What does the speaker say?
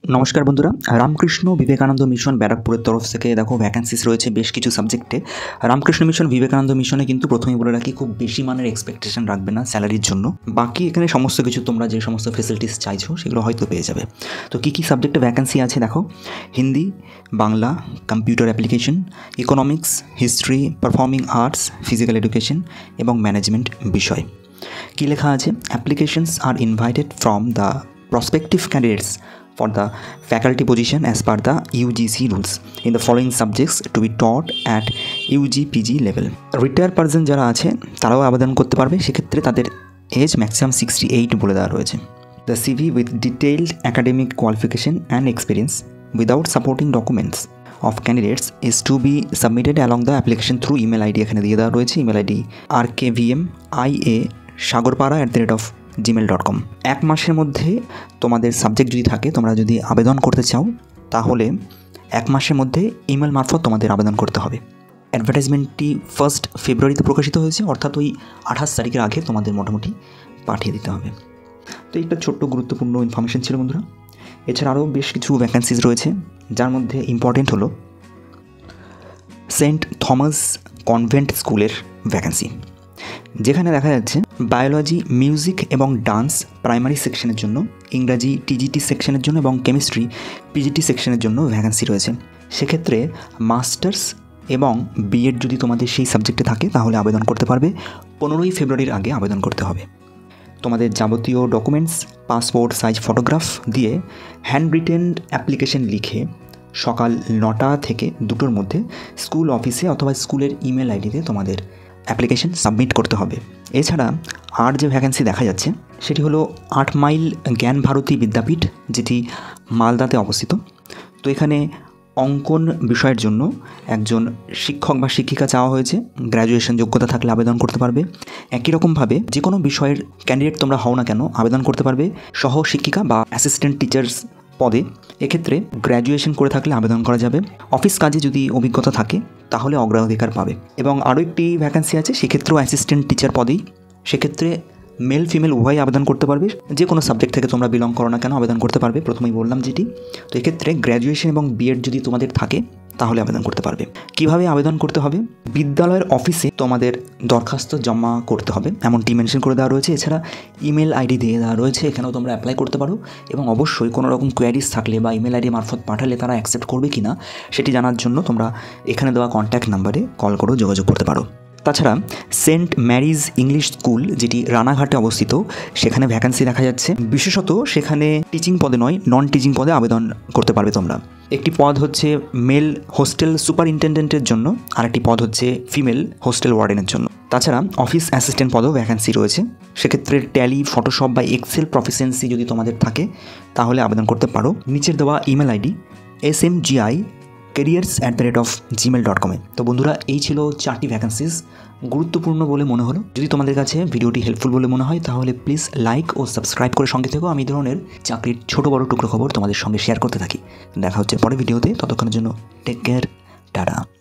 নমস্কার বন্ধুরা, রামকৃষ্ণ বিবেকানন্দ মিশন ব্যারাকপুরের তরফ থেকে দেখো ভ্যাকেন্সিস রয়েছে বেশ কিছু সাবজেক্টে। রামকৃষ্ণ মিশন বিবেকানন্দ মিশনে কিন্তু প্রথমেই বলে রাখি, খুব বেশি মানের এক্সপেকটেশন রাখবে না স্যালারির জন্য। বাকি এখানে সমস্ত কিছু তোমরা যে সমস্ত ফেসিলিটিস চাইছো সেগুলো হয়তো পেয়ে যাবে। তো কী কী সাবজেক্টে ভ্যাকেন্সি আছে দেখো, Hindi, Bangla, computer application, economics, history, performing arts, physical education এবং ম্যানেজমেন্ট বিষয়। কী লেখা আছে? Applications are invited from the prospective candidates for the faculty position as per the UGC rules in the following subjects to be taught at UG PG level. Retired person যারা আছে তারাও আবেদন করতে পারবে, সেক্ষেত্রে তাদের এজ ম্যাক্সিমাম 68 বলে দেওয়া রয়েছে। The CV with detailed academic qualification and experience without supporting documents of candidates is to be submitted along the application through email ID এখানে দিয়ে দেওয়া রয়েছে। Email ID rkvmia@sagorpara@gmail.com। এক মাসের মধ্যে তোমাদের সাবজেক্ট যদি থাকে, তোমরা যদি আবেদন করতে চাও তাহলে এক মাসের মধ্যে ইমেল মারফত তোমাদের আবেদন করতে হবে। অ্যাডভার্টাইজমেন্টটি 1 ফেব্রুয়ারিতে প্রকাশিত হয়েছে, অর্থাৎ ওই 28 তারিখের আগে তোমাদের মোটামুটি পাঠিয়ে দিতে হবে। তো একটা ছোট্ট গুরুত্বপূর্ণ ইনফরমেশন ছিল বন্ধুরা। এছাড়া আরও বেশ কিছু ভ্যাকেন্সিজ রয়েছে, যার মধ্যে ইম্পর্টেন্ট হলো সেন্ট থমাস কনভেন্ট স্কুলের ভ্যাকেন্সি, যেখানে দেখা যাচ্ছে বায়োলজি, মিউজিক এবং ডান্স প্রাইমারি সেকশনের জন্য, ইংরাজি টিজিটি সেকশনের জন্য এবং কেমিস্ট্রি পিজিটি সেকশনের জন্য ভ্যাকেন্সি রয়েছে। সেক্ষেত্রে মাস্টার্স এবং বিএড যদি তোমাদের সেই সাবজেক্টে থাকে তাহলে আবেদন করতে পারবে। 15 ফেব্রুয়ারির আগে আবেদন করতে হবে। তোমাদের যাবতীয় ডকুমেন্টস, পাসপোর্ট সাইজ ফটোগ্রাফ দিয়ে হ্যান্ড রিটেন অ্যাপ্লিকেশন লিখে সকাল 9টা থেকে 2টোর মধ্যে স্কুল অফিসে অথবা স্কুলের ইমেল আইডিতে তোমাদের অ্যাপ্লিকেশন সাবমিট করতে হবে। এছাড়া আর যে ভ্যাকেন্সি দেখা যাচ্ছে সেটি হলো 8 মাইল জ্ঞান ভারতী বিদ্যাপীঠ, যেটি মালদাতে অবস্থিত। তো এখানে অঙ্কন বিষয়ের জন্য একজন শিক্ষক বা শিক্ষিকা চাওয়া হয়েছে। গ্র্যাজুয়েশন যোগ্যতা থাকলে আবেদন করতে পারবে। একই রকমভাবে যে কোনো বিষয়ের ক্যান্ডিডেট তোমরা হও না কেন আবেদন করতে পারবে। সহ শিক্ষিকা বা অ্যাসিস্ট্যান্ট টিচার্স পদে এক্ষেত্রে গ্র্যাজুয়েশন করে থাকলে আবেদন করা যাবে। অফিস কাজে যদি অভিজ্ঞতা থাকে তাহলে অগ্রাধিকার পাবে। এবং আরও একটি ভ্যাকেন্সি আছে, সেক্ষেত্রেও অ্যাসিস্ট্যান্ট টিচার পদেই। সেক্ষেত্রে মেল ফিমেল উভয় আবেদন করতে পারবে। যে কোনো সাবজেক্ট থেকে তোমরা বিলং করো না কেন আবেদন করতে পারবে, প্রথমেই বললাম যেটি। তো এক্ষেত্রে গ্র্যাজুয়েশন এবং বিএড যদি তোমাদের থাকে তাহলে আবেদন করতে পারবে। কিভাবে আবেদন করতে হবে? বিদ্যালয়ের অফিসে তোমাদের দরখাস্ত জমা করতে হবে, এমনটি মেনশন করে দেওয়া রয়েছে। এছাড়া ইমেল আইডি দিয়ে দেওয়া রয়েছে, এখানেও তোমরা অ্যাপ্লাই করতে পারো। এবং অবশ্যই কোনো রকম কোয়ারিজ থাকলে বা ইমেল আইডি মারফত পাঠালে তারা অ্যাকসেপ্ট করবে কি না সেটি জানার জন্য তোমরা এখানে দেওয়া কন্ট্যাক্ট নাম্বারে কল করেও যোগাযোগ করতে পারো। তাছাড়া সেন্ট ম্যারিজ ইংলিশ স্কুল, যেটি রানাঘাটে অবস্থিত, সেখানে ভ্যাকেন্সি দেখা যাচ্ছে। বিশেষত সেখানে টিচিং পদে নয়, নন টিচিং পদে আবেদন করতে পারবে তোমরা। একটি পদ হচ্ছে মেল হোস্টেল সুপারিনটেন্ডেন্টের জন্য, আর একটি পদ হচ্ছে ফিমেল হোস্টেল ওয়ার্ডেনের জন্য। তাছাড়া অফিস অ্যাসিস্ট্যান্ট পদেও ভ্যাকেন্সি রয়েছে। সেক্ষেত্রে ট্যালি, ফটোশপ বা এক্সেল প্রফিসিয়েন্সি যদি তোমাদের থাকে তাহলে আবেদন করতে পারো। নিচের দেওয়া ইমেল আইডি smgi@gmail.com। তো বন্ধুরা, এই ছিল 4টি ভ্যাকেন্সিস। গুরুত্বপূর্ণ বলে মনে হলো। যদি তোমাদের কাছে ভিডিওটি হেল্পফুল বলে মনে হয় তাহলে প্লিজ লাইক ও সাবস্ক্রাইব করে সঙ্গে থেকো। আমি এই ধরনের চাকরির ছোটো বড় টুকরো খবর তোমাদের সঙ্গে শেয়ার করতে থাকি। দেখা হচ্ছে পরের ভিডিওতে, ততক্ষণের জন্য টেক কেয়ার, টাটা।